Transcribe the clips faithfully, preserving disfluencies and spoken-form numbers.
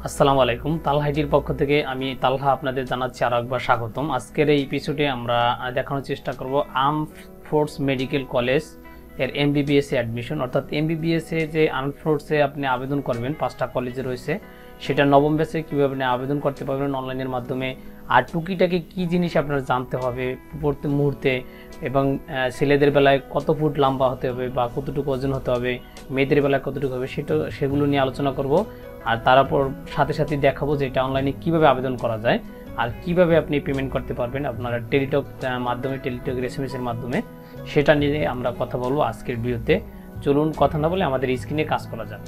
আসসালামু আলাইকুম। তালহা আইটির পক্ষ থেকে আমি তালহা আপনাদের জানাচ্ছি আরো একবার স্বাগতম। আজকের এই এপিসোডে আমরা দেখানোর চেষ্টা করব আর্ম ফোর্স মেডিকেল কলেজ এর এমবিবিএস এ অ্যাডমিশন, অর্থাৎ এমবিবিএস এ যে আর্ম ফোর্সে আপনি আবেদন করবেন, পাঁচটা কলেজে রয়েছে, সেটা নবম ব্যাচে কীভাবে আপনি আবেদন করতে পারবেন অনলাইনের মাধ্যমে, আর টুকিটাকি কী জিনিস আপনার জানতে হবে পরবর্তী মুহূর্তে, এবং ছেলেদের বেলায় কত ফুট লম্বা হতে হবে বা কতটুকু ওজন হতে হবে, মেয়েদের বেলায় কতটুকু হবে, সেটা সেগুলো নিয়ে আলোচনা করব। আর তারপর সাথে সাথে দেখাবো যে এটা অনলাইনে কীভাবে আবেদন করা যায় আর কিভাবে আপনি পেমেন্ট করতে পারবেন আপনারা টেলিটক মাধ্যমে, টেলিটক এসএমএসের মাধ্যমে, সেটা নিয়ে আমরা কথা বলবো আজকের ভিডিওতে। চলুন কথা না বলে আমাদের স্ক্রিনে কাজ করা যাক।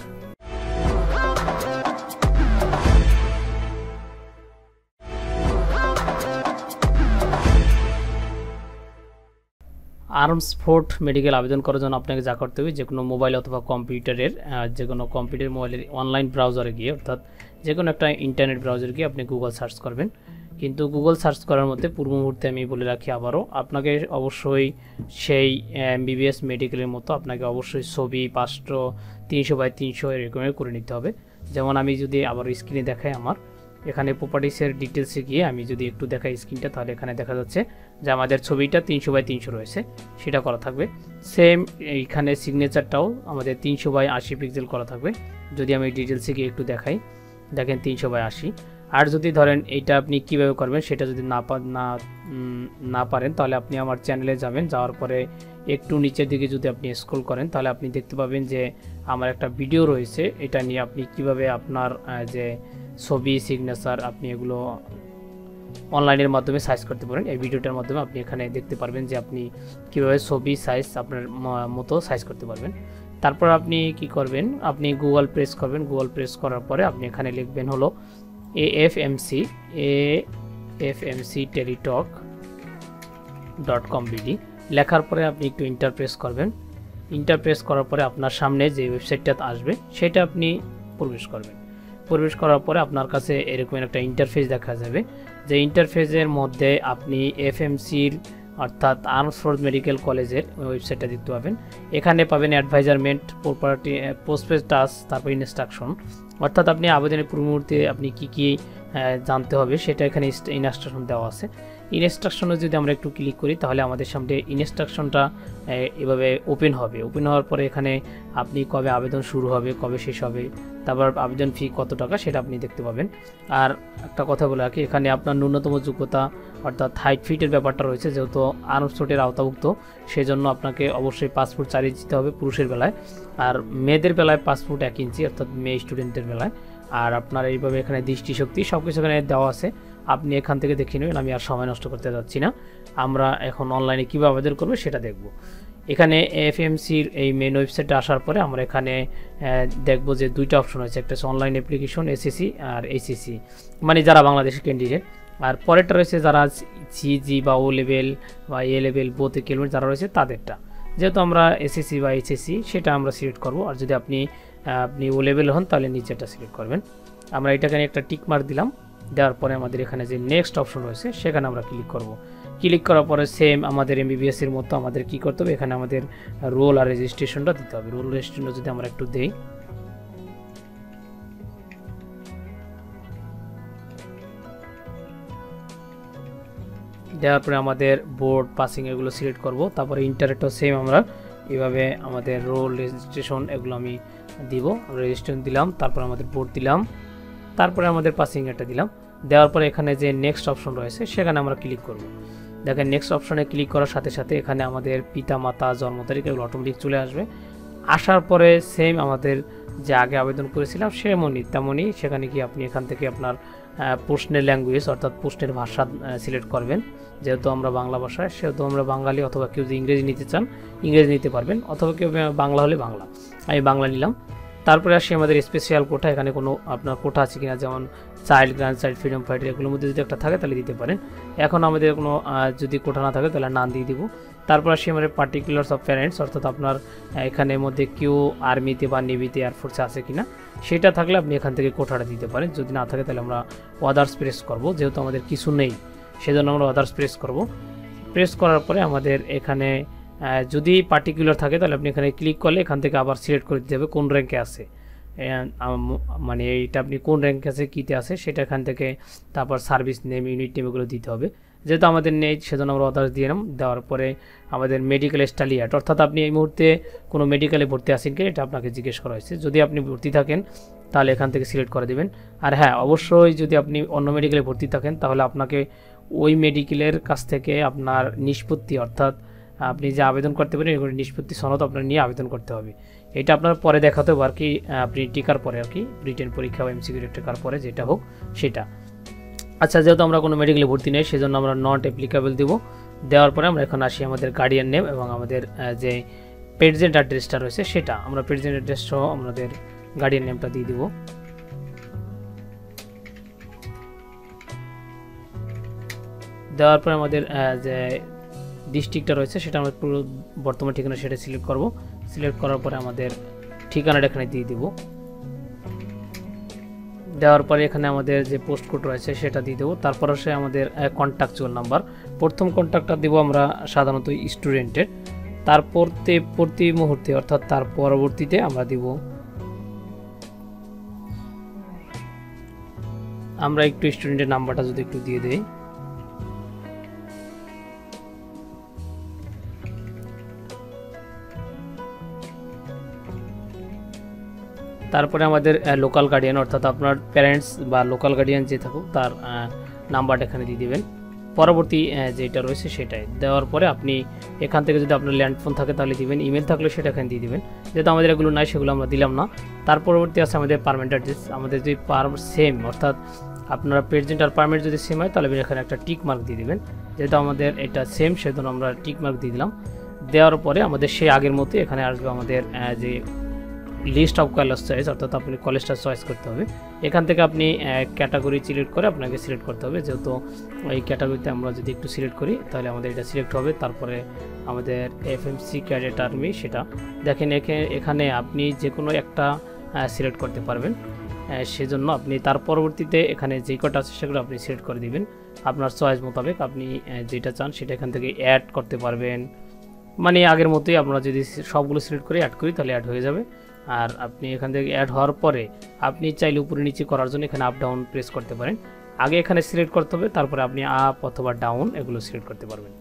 আর্মস ফোর্স মেডিকেল আবেদন করার জন্য আপনাকে যা করতে হবে, যে কোনো মোবাইল অথবা কম্পিউটারের যে কোনো কম্পিউটার মোবাইলের অনলাইন ব্রাউজারে গিয়ে, অর্থাৎ যে কোনো একটা ইন্টারনেট ব্রাউজারে গিয়ে আপনি গুগল সার্চ করবেন। কিন্তু গুগল সার্চ করার মধ্যে পূর্ব মুহূর্তে আমি বলে রাখি আবারও, আপনাকে অবশ্যই সেই এমবিবিএস মেডিকেলের মতো আপনাকে অবশ্যই ছবি পাঁচশো তিনশো বাই তিনশো এরকমের করে নিতে হবে। যেমন আমি যদি আবার স্ক্রিনে দেখাই, আমার এখানে প্রপার্টিসের ডিটেলসে গিয়ে আমি যদি একটু দেখাই স্ক্রিনটা, তাহলে এখানে দেখা যাচ্ছে যে আমাদের ছবিটা তিনশো বাই তিনশো রয়েছে, সেটা করা থাকবে। সেম এইখানে সিগনেচারটাও আমাদের তিনশো বাই আশি পিক্সেল করা থাকবে। যদি আমি ডিটেলসে গিয়ে একটু দেখাই, দেখেন তিনশো বাই আশি। আর যদি ধরেন এইটা আপনি কীভাবে করবেন সেটা যদি না না না পারেন, তাহলে আপনি আমার চ্যানেলে যাবেন, যাওয়ার পরে একটু নিচের দিকে যদি আপনি স্ক্রল করেন, তাহলে আপনি দেখতে পাবেন যে আমার একটা ভিডিও রয়েছে, এটা নিয়ে আপনি কিভাবে আপনার যে ছবি সিগনেচার আপনি এগুলো অনলাইনের মাধ্যমে সাইজ করতে পারেন। এই ভিডিওটার মাধ্যমে আপনি এখানে দেখতে পারবেন যে আপনি কীভাবে ছবি সাইজ আপনার মতো সাইজ করতে পারবেন। তারপর আপনি কি করবেন, আপনি গুগল প্রেস করবেন। গুগল প্রেস করার পরে আপনি এখানে লিখবেন হলো A F M C A F M C Teletalk dot com BD. লেখার পরে আপনি একটু ইন্টার প্রেস করবেন। ইন্টার প্রেস করার পরে আপনার সামনে যে ওয়েবসাইটটা আসবে সেটা আপনি প্রবেশ করবেন। প্রবেশ করার পরে আপনার কাছে এরকম একটা ইন্টারফেস দেখা যাবে, যে ইন্টারফেসের মধ্যে আপনি এফএমসির অর্থাৎ আর্মস ফোর্স মেডিকেল কলেজের ওয়েবসাইটটা দেখতে পাবেন। এখানে পাবেন অ্যাডভাইজারমেন্ট, প্রপার্টি, প্রসপেক্টাস, তারপর ইনস্ট্রাকশন, অর্থাৎ আপনি আবেদনের পূর্ব মুহূর্তে আপনি কী কী জানতে হবে সেটা এখানে ইনস্ট্রাকশন দেওয়া আছে। ইনস্ট্রাকশনে যদি আমরা একটু ক্লিক করি, তাহলে আমাদের সামনে ইনস্ট্রাকশনটা এভাবে ওপেন হবে। ওপেন হওয়ার পরে এখানে আপনি কবে আবেদন শুরু হবে, কবে শেষ হবে, তারপর আবেদন ফি কত টাকা সেটা আপনি দেখতে পাবেন। আর একটা কথা বলে রাখি, এখানে আপনার ন্যূনতম যোগ্যতা অর্থাৎ হাইট ফিটের ব্যাপারটা রয়েছে, যেহেতু আর্মস ফোর্সের আওতাভুক্ত, সেই জন্য আপনাকে অবশ্যই পাঁচ ফুট চার ইঞ্চি দিতে হবে পুরুষের বেলায়, আর মেয়েদের বেলায় পাঁচ ফুট এক ইঞ্চি অর্থাৎ মেয়ে স্টুডেন্টদের বেলায়। আর আপনার এইভাবে এখানে দৃষ্টিশক্তি সব কিছু এখানে দেওয়া আছে, আপনি এখান থেকে দেখে নেবেন। আমি আর সময় নষ্ট করতে যাচ্ছি না, আমরা এখন অনলাইনে কীভাবে আবেদন করবো সেটা দেখব। এখানে এফএমসির এই মেন ওয়েবসাইটে আসার পরে আমরা এখানে দেখব যে দুইটা অপশন আছে, একটা হচ্ছে অনলাইন অ্যাপ্লিকেশন এসএসসি আর এইচএসসি, মানে যারা বাংলাদেশের ক্যান্ডিডেট। আর পরেরটা রয়েছে যারা সিজি বা ও লেভেল বা এ লেভেল বোথ কিলোমিটার যারা রয়েছে তাদেরটা। যেহেতু আমরা এসএসসি বা এইচএসসি সেটা আমরা সিলেক্ট করব, আর যদি আপনি আপনি ও লেভেল হন তাহলে নিচেটা সিলেক্ট করবেন। আমরা এটাকে একটা টিক মার্ক দিলাম। দেওয়ার পরে আমাদের এখানে যে নেক্সট অপশন রয়েছে সেখানে আমরা ক্লিক করব। ক্লিক করার পরে সেম আমাদের এমবিবিএস এর মতো আমাদের কি করতে হবে, এখানে আমাদের রোল আর রেজিস্ট্রেশনটা দিতে হবে। রোল রেজিস্ট্রেশনটা যদি আমরা একটু দেই, দেওয়ার পরে আমাদের বোর্ড পাসিং এগুলো সিলেক্ট করব। তারপরে ইন্টারনেটও সেম আমরা এভাবে আমাদের রোল রেজিস্ট্রেশন এগুলো আমি দিব, রেজিস্ট্রেশন দিলাম, তারপর আমাদের বোর্ড দিলাম, তারপরে আমাদের পাসিং এটা দিলাম। দেওয়ার পরে এখানে যে নেক্সট অপশন রয়েছে সেখানে আমরা ক্লিক করব। দেখেন নেক্সট অপশনে ক্লিক করার সাথে সাথে এখানে আমাদের পিতা মাতা জন্ম তারিখ এগুলো অটোমেটিক চলে আসবে। আসার পরে সেম আমাদের যে আগে আবেদন করেছিলাম সেমনই তেমনই সেখানে গিয়ে আপনি এখান থেকে আপনার প্রশ্নের ল্যাঙ্গুয়েজ অর্থাৎ প্রশ্নের ভাষা সিলেক্ট করবেন। যেহেতু আমরা বাংলা ভাষায়, সেহেতু আমরা বাঙালি, অথবা কেউ যদি ইংরেজি নিতে চান ইংরেজি নিতে পারবেন, অথবা কেউ বাংলা হলে বাংলা। আমি বাংলা নিলাম। তারপরে আসি আমাদের স্পেশাল কোটা, এখানে কোনো আপনার কোটা আছে কিনা, যেমন child, grand child, freedom fighter, এগুলোর মধ্যে যদি একটা থাকে তাহলে দিতে পারেন। এখন আমাদের কোনো যদি কোটা না থাকে তাহলে নাম দিয়ে দিব। তারপর আসি আমাদের পার্টিকুলার্স অফ প্যারেন্টস, অর্থাৎ আপনার এখানের মধ্যে কেউ আর্মিতে বা নেভিতে, এয়ারফোর্সে আছে কিনা, সেটা থাকলে আপনি এখান থেকে কোটাটা দিতে পারেন। যদি না থাকে তাহলে আমরা আদার্স প্রেস করব, যেহেতু আমাদের কিছু নেই সেজন্য আমরা আদার্স প্রেস করব। প্রেস করার পরে আমাদের এখানে যদি পার্টিকুলার থাকে তাহলে আপনি এখানে ক্লিক করলে এখান থেকে আবার সিলেক্ট করে দিতে হবে কোন র্যাঙ্কে আছে। মানে এইটা আপনি কোন র্যাঙ্ক আছে কীতে আছে সেটা এখান থেকে, তারপর সার্ভিস নেম, ইউনিট নেম এগুলো দিতে হবে। যেহেতু আমাদের নেই সেজন্য আমরা আদার্স দিয়ে নিলাম। দেওয়ার পরে আমাদের মেডিকেল স্টালিয়াট, অর্থাৎ আপনি এই মুহূর্তে কোনো মেডিকেলে ভর্তি আছেন কি এটা আপনাকে জিজ্ঞেস করা হয়েছে। যদি আপনি ভর্তি থাকেন তাহলে এখান থেকে সিলেক্ট করে দেবেন। আর হ্যাঁ, অবশ্যই যদি আপনি অন্য মেডিকেলে ভর্তি থাকেন তাহলে আপনাকে ওই মেডিকেলের কাছ থেকে আপনার নিষ্পত্তি, অর্থাৎ আপনি যে আবেদন করতে পারেন এগুলো নিষ্পত্তি সনদ আপনার নিয়ে আবেদন করতে হবে। এটা আপনার পরে দেখাতে হবে আর কি, আপনি টিকার পরে আর কি, রিটেন পরীক্ষা বা এমসিকিউ টিকার পরে যেটা হোক সেটা। আচ্ছা, যেহেতু আমরা কোনো মেডিকেলে ভর্তি নেই সেজন্য আমরা নট অ্যাপ্লিকেবল দেবো। দেওয়ার পরে আমরা এখন আসি আমাদের গার্ডিয়ান নেম এবং আমাদের যে প্রেজেন্ট অ্যাড্রেসটা রয়েছে সেটা, আমরা প্রেজেন্ট অ্যাড্রেস সহ আমাদের গার্ডিয়ান নেমটা দিয়ে দিব। দেওয়ার পরে আমাদের যে ডিস্ট্রিক্টটা রয়েছে সেটা আমরা পুরো বর্তমান ঠিকানা সেটা সিলেক্ট করব। সিলেক্ট করার পরে আমাদের ঠিকানাটা এখানে দিয়ে দিব। দেওয়ার পরে এখানে আমাদের যে পোস্ট কোড রয়েছে সেটা দিয়ে দেবো। তারপর আসে আমাদের কন্ট্যাকচুয়াল নাম্বার। প্রথম কন্ট্যাক্টটা দেবো আমরা সাধারণত স্টুডেন্টের, তারপর প্রতি মুহূর্তে অর্থাৎ তার পরবর্তীতে আমরা দিব, আমরা একটু স্টুডেন্টের নাম্বারটা যদি একটু দিয়ে দেই, তারপরে আমাদের লোকাল গার্ডিয়ান অর্থাৎ আপনার প্যারেন্টস বা লোকাল গার্ডিয়ান যে থাকুক তার নাম্বারটা এখানে দিয়ে দেবেন। পরবর্তী যেটা রয়েছে সেটাই দেওয়ার পরে আপনি এখান থেকে যদি আপনার ল্যান্ডফোন থাকে তাহলে দিবেন, ইমেল থাকলে সেটা এখানে দিয়ে দিবেন। যেহেতু আমাদের এগুলো নাই সেগুলো আমরা দিলাম না। তার পরবর্তী আছে আমাদের পারমানেন্ট অ্যাড্রেস। আমাদের যদি পার সেম অর্থাৎ আপনার প্রেজেন্ট আর পারমানেন্ট যদি সেম হয় তাহলে এখানে একটা টিক মার্ক দিয়ে দিবেন। যেহেতু আমাদের এটা সেম সেজন্য আমরা টিক মার্ক দিয়ে দিলাম। দেওয়ার পরে আমাদের সেই আগের মতো এখানে আসবে আমাদের যে লিস্ট অফ কলেজ চয়েস, অর্থাৎ আপনি কলেজটা চয়েস করতে হবে। এখান থেকে আপনি ক্যাটাগরি সিলেক্ট করে আপনাকে সিলেক্ট করতে হবে। যেহেতু এই ক্যাটাগরিতে আমরা যদি একটু সিলেক্ট করি তাহলে আমাদের এটা সিলেক্ট হবে। তারপরে আমাদের এফএমসি ক্যাডেট আর্মি সেটা দেখেন, এখানে আপনি যে কোনো একটা সিলেক্ট করতে পারবেন। সেজন্য আপনি তার পরবর্তীতে এখানে যেই কটা আছে সেগুলো আপনি সিলেক্ট করে দিবেন আপনার চয়েস মোতাবেক। আপনি যেটা চান সেটা এখান থেকে অ্যাড করতে পারবেন, মানে আগের মতোই আমরা যদি সবগুলো সিলেক্ট করে অ্যাড করি তাহলে অ্যাড হয়ে যাবে। আর আপনি এখান থেকে অ্যাড হওয়ার পরে আপনি চাইলে উপরে নিচে করার জন্য এখানে আপ ডাউন প্রেস করতে পারেন। আগে এখানে সিলেক্ট করতে হবে, তারপরে আপনি আপ অথবা ডাউন এগুলো সিলেক্ট করতে পারবেন।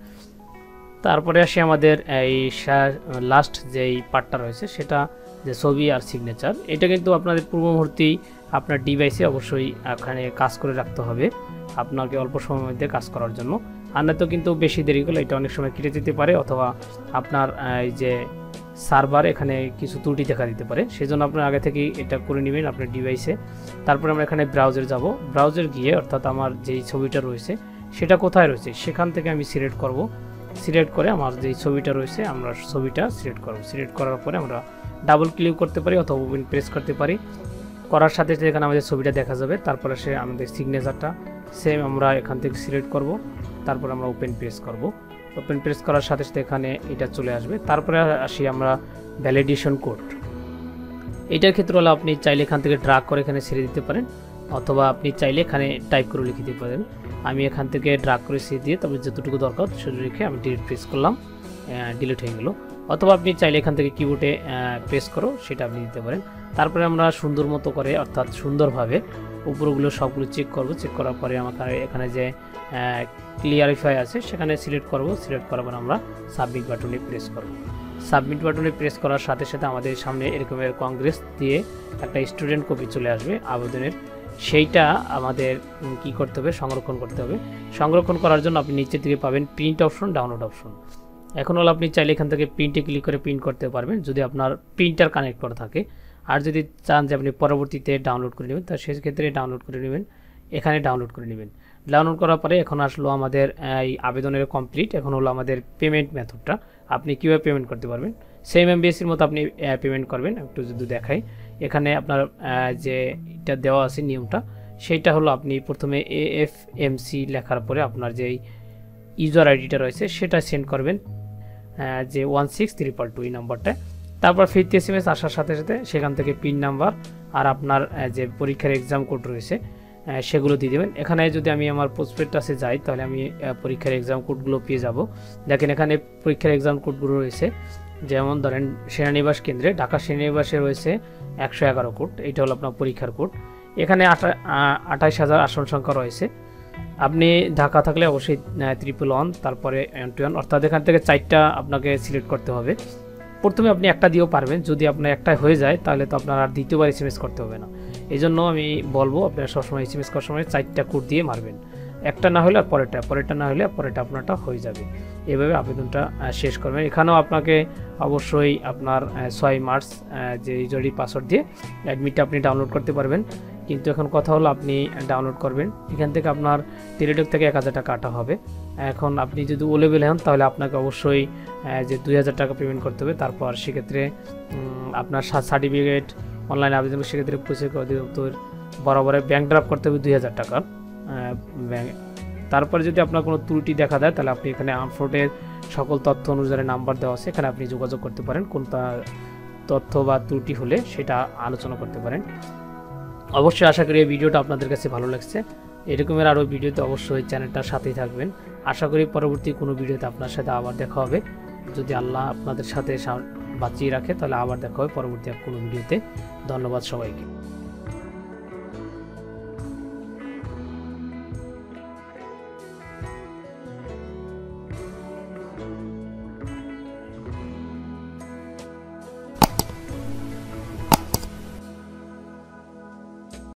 তারপরে আসে আমাদের এই লাস্ট যেই পার্টটা রয়েছে সেটা যে ছবি আর সিগনেচার। এটা কিন্তু আপনাদের পূর্ব মুহূর্তেই আপনার ডিভাইসে অবশ্যই এখানে কাজ করে রাখতে হবে আপনাকে অল্প সময়ের মধ্যে কাজ করার জন্য। আর না তো কিন্তু বেশি দেরি করলে এটা অনেক সময় কেটে যেতে পারে, অথবা আপনার এই যে সার্ভার এখানে কিছু ত্রুটি দেখা দিতে পারে। সেজন্য আপনার আগে থেকেই এটা করে নেবেন আপনার ডিভাইসে। তারপরে আমরা এখানে ব্রাউজার যাব। ব্রাউজার গিয়ে অর্থাৎ আমার যেই ছবিটা রয়েছে সেটা কোথায় রয়েছে সেখান থেকে আমি সিলেক্ট করব। সিলেক্ট করে আমার যেই ছবিটা রয়েছে আমরা ছবিটা সিলেক্ট করব। সিলেক্ট করার পরে আমরা ডাবল ক্লিক করতে পারি অথবা ওপেন প্রেস করতে পারি। করার সাথে সাথে এখানে আমাদের ছবিটা দেখা যাবে। তারপরে সে আমাদের সিগনেচারটা সেম আমরা এখান থেকে সিলেক্ট করব। তারপর আমরা ওপেন প্রেস করব। ওপেন প্রেস করার সাথে সাথে এখানে এটা চলে আসবে। তারপরে আসি আমরা ভ্যালিডেশন কোড। এটার ক্ষেত্রে হলো আপনি চাইলে এখান থেকে ড্রাগ করে এখানে ছেড়ে দিতে পারেন, অথবা আপনি চাইলে এখানে টাইপ করে লিখে দিতে পারেন। আমি এখান থেকে ড্রাগ করে ছেড়ে দিয়ে তবে যতটুকু দরকার সেটা রেখে আমি ডিলিট প্রেস করলাম, ডিলিট হয়ে গেল। অথবা আপনি চাইলে এখান থেকে কিবোর্ডে প্রেস করো সেটা আপনি দিতে পারেন। তারপরে আমরা সুন্দর মতো করে অর্থাৎ সুন্দরভাবে উপরগুলো সবগুলো চেক করব। চেক করার পরে আমাকে এখানে যে ক্লিয়ারিফাই আছে সেখানে সিলেক্ট করব। সিলেক্ট করার পর আমরা সাবমিট বাটনে প্রেস করব। সাবমিট বাটনে প্রেস করার সাথে সাথে আমাদের সামনে এরকমের কংগ্রেস দিয়ে একটা স্টুডেন্ট কপি চলে আসবে আবেদনের। সেইটা আমাদের কি করতে হবে, সংরক্ষণ করতে হবে। সংরক্ষণ করার জন্য আপনি নিচের দিকে পাবেন প্রিন্ট অপশন, ডাউনলোড অপশন। এখন হলো আপনি চাইলে এখান থেকে প্রিন্টে ক্লিক করে প্রিন্ট করতে পারবেন যদি আপনার প্রিন্টার কানেক্ট করা থাকে। আর যদি চান যে আপনি পরবর্তীতে ডাউনলোড করে নেবেন তাহলে সেক্ষেত্রে ডাউনলোড করে নেবেন, এখানে ডাউনলোড করে নেবেন। ডাউনলোড করার পরে এখন আসলো আমাদের এই আবেদনের কমপ্লিট। এখন হলো আমাদের পেমেন্ট মেথডটা, আপনি কীভাবে পেমেন্ট করতে পারবেন। সেম এমবিএসির মতো আপনি পেমেন্ট করবেন। একটু যদি দেখাই, এখানে আপনার যে এটা দেওয়া আছে নিয়মটা, সেইটা হলো আপনি প্রথমে এএফএমসি লেখার পরে আপনার যেই ইউজার আইডিটা রয়েছে সেটা সেন্ড করবেন, যে ওয়ান সিক্স ট্রিপল টু এই নাম্বারটা। তারপর ফিরতে এস এম এস আসার সাথে সাথে সেখান থেকে পিন নাম্বার আর আপনার যে পরীক্ষার এক্সাম কোড রয়েছে সেগুলো দিয়ে দেবেন। এখানে যদি আমি আমার প্রসপেক্টাসে যাই তাহলে আমি পরীক্ষার এক্সাম কোডগুলো পেয়ে যাব। দেখেন এখানে পরীক্ষার এক্সাম কোডগুলো রয়েছে যেমন ধরেন সেনানিবাস কেন্দ্রে ঢাকা সেনানিবাসে রয়েছে একশো এগারো কোড, এইটা হলো আপনার পরীক্ষার কোড। এখানে আটা আঠাইশ হাজার আসন সংখ্যা রয়েছে। আপনি ঢাকা থাকলে অবশ্যই ট্রিপল ওয়ান তারপরে এন টু ওয়ান, অর্থাৎ এখান থেকে চারটা আপনাকে সিলেক্ট করতে হবে। প্রথমে আপনি একটা দিয়েও পারবেন, যদি আপনার একটা হয়ে যায় তাহলে তো আপনার আর দ্বিতীয়বার এস এম এস করতে হবে না। এই জন্য আমি বলবো আপনারা সবসময় এস এম এস করার সময় চারটা কোড দিয়ে মারবেন, একটা না হলে আর পরেরটা, পরেরটা না হলে পরেরটা আপনারটা হয়ে যাবে। এভাবে আবেদনটা শেষ করবেন। এখানেও আপনাকে অবশ্যই আপনার ছয় মার্চ যে ইউজারই পাসওয়ার্ড দিয়ে অ্যাডমিটটা আপনি ডাউনলোড করতে পারবেন। কিন্তু এখন কথা হলো আপনি ডাউনলোড করবেন, এখান থেকে আপনার টেলিটক থেকে এক হাজার টাকা কাটা হবে। এখন আপনি যদি ও লেভেল হন তাহলে আপনাকে অবশ্যই যে দুই হাজার টাকা পেমেন্ট করতে হবে। তারপর সেক্ষেত্রে আপনার সার্টিফিকেট অনলাইন আবেদন, সেক্ষেত্রে পরিচয় অধিদপ্তর বরাবরে ব্যাংক ড্রাফট করতে হবে দুই হাজার টাকার ব্যাংক। তারপরে যদি আপনার কোনো ত্রুটি দেখা দেয় তাহলে আপনি এখানে আমফ্রোটের সকল তথ্য অনুযায়ী নাম্বার দেওয়া আছে, এখানে আপনি যোগাযোগ করতে পারেন, কোনটা তথ্য বা ত্রুটি হলে সেটা আলোচনা করতে পারেন। অবশ্যই আশা করি এই ভিডিওটা আপনাদের কাছে ভালো লাগছে। এরকমের আরও ভিডিওতে অবশ্যই চ্যানেলটার সাথেই থাকবেন। আশা করি পরবর্তী কোনো ভিডিওতে আপনার সাথে আবার দেখা হবে, যদি আল্লাহ আপনাদের সাথে বাঁচিয়ে রাখে তাহলে আবার দেখা হবে পরবর্তী কোনো ভিডিওতে। ধন্যবাদ সবাইকে।